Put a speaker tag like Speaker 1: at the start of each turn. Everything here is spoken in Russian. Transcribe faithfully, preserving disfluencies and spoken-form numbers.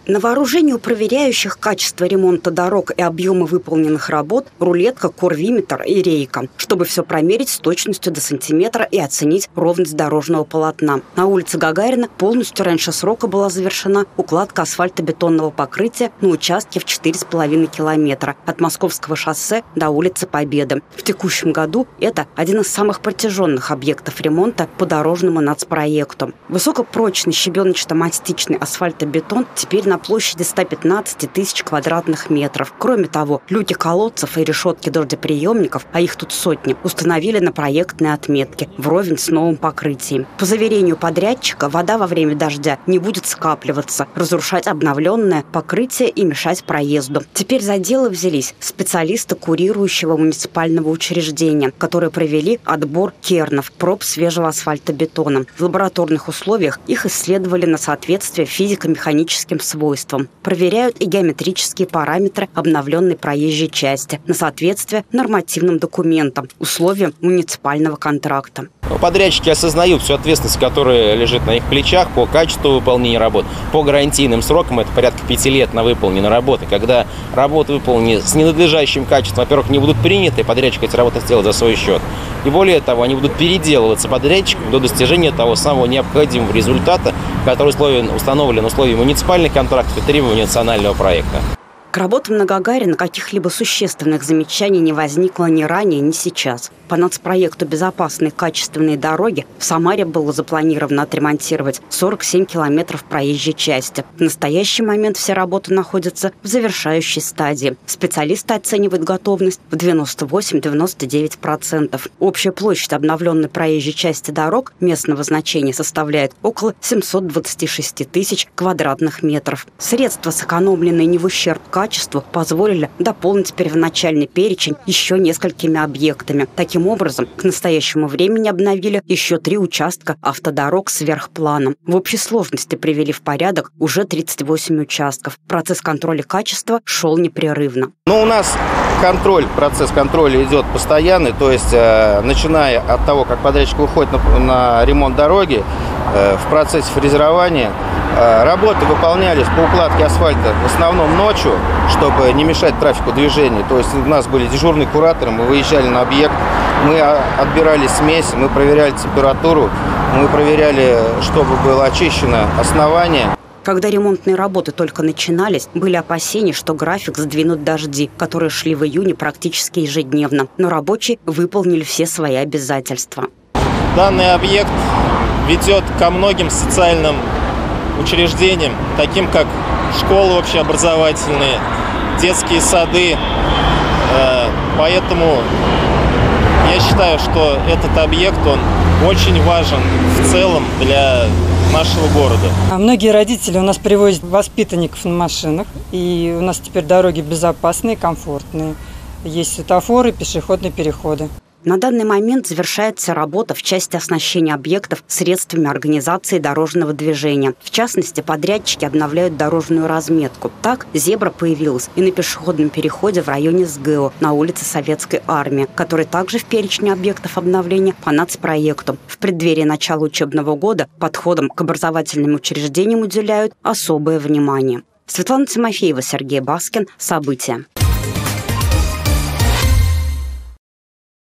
Speaker 1: На вооружении у проверяющих качество ремонта дорог и объемы выполненных работ рулетка, корвиметр и рейка, чтобы все промерить с точностью до сантиметра и оценить ровность дорожного полотна. На улице Гагарина полностью раньше срока была завершена укладка асфальтобетонного покрытия на участке в четыре с половиной километра от Московского шоссе до улицы Победы. В текущем году это один из самых протяженных объектов ремонта по дорожному нацпроекту. Высокопрочный щебеночно-мастичный асфальтобетон теперь на на площади ста пятнадцати тысяч квадратных метров. Кроме того, люки колодцев и решетки дождеприемников, а их тут сотни, установили на проектной отметке вровень с новым покрытием. По заверению подрядчика, вода во время дождя не будет скапливаться, разрушать обновленное покрытие и мешать проезду. Теперь за дело взялись специалисты курирующего муниципального учреждения, которые провели отбор кернов, проб свежего асфальтобетона. В лабораторных условиях их исследовали на соответствие физико-механическим свойствам. Проверяют и геометрические параметры обновленной проезжей части на соответствие нормативным документам, условиям муниципального контракта.
Speaker 2: Подрядчики осознают всю ответственность, которая лежит на их плечах по качеству выполнения работ, по гарантийным срокам, это порядка пяти лет на выполненные работы. Когда работы выполнены с ненадлежащим качеством, во-первых, не будут приняты, подрядчик эти работы сделает за свой счет. И более того, они будут переделываться подрядчиком до достижения того самого необходимого результата, который установлен условием муниципальных контрактов и требований национального проекта.
Speaker 1: К работам на Гагарина каких-либо существенных замечаний не возникло ни ранее, ни сейчас. По нацпроекту «Безопасные качественные дороги» в Самаре было запланировано отремонтировать сорок семь километров проезжей части. В настоящий момент все работы находятся в завершающей стадии. Специалисты оценивают готовность в девяносто восемь — девяносто девять процентов. Общая площадь обновленной проезжей части дорог местного значения составляет около семисот двадцати шести тысяч квадратных метров. Средства, сэкономленные не в ущерб качеству, позволили дополнить первоначальный перечень еще несколькими объектами. Таким образом, к настоящему времени обновили еще три участка автодорог сверхпланом. В общей сложности привели в порядок уже тридцать восемь участков. Процесс контроля качества шел непрерывно.
Speaker 2: Ну, у нас контроль, процесс контроля идет постоянный, то есть э, начиная от того, как подрядчик выходит на, на ремонт дороги, э, в процессе фрезерования э, работы выполнялись по укладке асфальта в основном ночью, чтобы не мешать трафику движения. То есть у нас были дежурные кураторы, мы выезжали на объект, мы отбирали смесь, мы проверяли температуру, мы проверяли, чтобы было очищено основание.
Speaker 1: Когда ремонтные работы только начинались, были опасения, что график сдвинут дожди, которые шли в июне практически ежедневно. Но рабочие выполнили все свои обязательства.
Speaker 3: Данный объект ведет ко многим социальным учреждениям, таким как школы общеобразовательные, детские сады. Поэтому я считаю, что этот объект, он очень важен в целом для нашего города.
Speaker 4: Многие родители у нас привозят воспитанников на машинах, и у нас теперь дороги безопасные, комфортные. Есть светофоры, пешеходные переходы.
Speaker 1: На данный момент завершается работа в части оснащения объектов средствами организации дорожного движения. В частности, подрядчики обновляют дорожную разметку. Так, зебра появилась и на пешеходном переходе в районе СГЭО на улице Советской Армии, который также в перечне объектов обновления по нацпроекту. В преддверии начала учебного года подходам к образовательным учреждениям уделяют особое внимание. Светлана Тимофеева, Сергей Баскин. События.